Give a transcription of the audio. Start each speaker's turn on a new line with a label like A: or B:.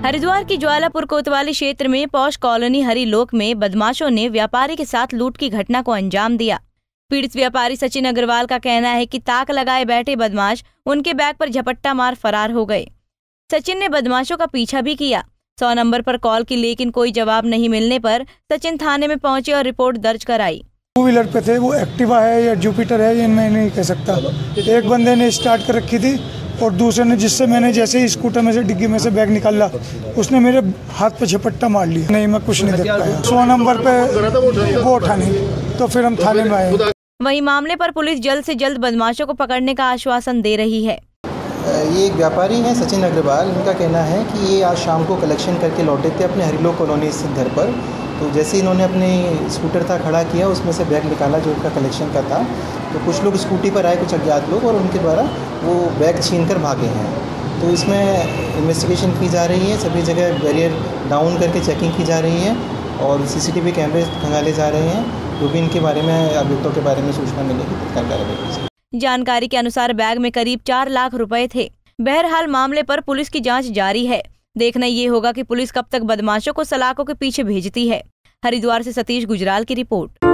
A: हरिद्वार की ज्वालापुर कोतवाली क्षेत्र में पौष कॉलोनी हरिलोक में बदमाशों ने व्यापारी के साथ लूट की घटना को अंजाम दिया। पीड़ित व्यापारी सचिन अग्रवाल का कहना है कि ताक लगाए बैठे बदमाश उनके बैग पर झपट्टा मार फरार हो गए। सचिन ने बदमाशों का पीछा भी किया। 100 नंबर पर कॉल की, लेकिन कोई जवाब नहीं मिलने पर सचिन थाने में पहुंचे और रिपोर्ट दर्ज कराई।
B: 2 व्हीलर पे थे, वो एक्टिवा है या जुपिटर है ये मैं नहीं कह सकता। एक बंदे ने स्टार्ट कर रखी थी और दूसरे ने, जिससे मैंने जैसे ही स्कूटर में से डिग्गी में से बैग निकाला, उसने मेरे हाथ पे झपट्टा मार लिया। नहीं, मैं कुछ नहीं देख पाया। 100 नंबर पे वो उठा नहीं, तो फिर हम थाने में आए।
A: वहीं मामले पर पुलिस जल्द से जल्द बदमाशों को पकड़ने का आश्वासन दे रही है।
C: ये एक व्यापारी हैं सचिन अग्रवाल। इनका कहना है कि ये आज शाम को कलेक्शन करके लौटे थे अपने हरिलोक कॉलोनी स्थित घर पर। तो जैसे इन्होंने अपने स्कूटर था खड़ा किया, उसमें से बैग निकाला जो उनका कलेक्शन का था। तो कुछ लोग स्कूटी पर आए, कुछ अज्ञात लोग, और उनके द्वारा वो बैग छीन कर भागे हैं। तो इसमें इन्वेस्टिगेशन की जा रही है, सभी जगह बैरियर डाउन करके चेकिंग की जा रही है और CCTV कैमरे खंगाले जा रहे हैं। जो भी इनके बारे में, अभियुक्तों के बारे में सूचना मिलेगी तत्काल कार्रवाई।
A: जानकारी के अनुसार बैग में करीब 4 लाख रुपए थे। बहरहाल मामले पर पुलिस की जांच जारी है। देखना ये होगा कि पुलिस कब तक बदमाशों को सलाखों के पीछे भेजती है। हरिद्वार से सतीश गुजराल की रिपोर्ट।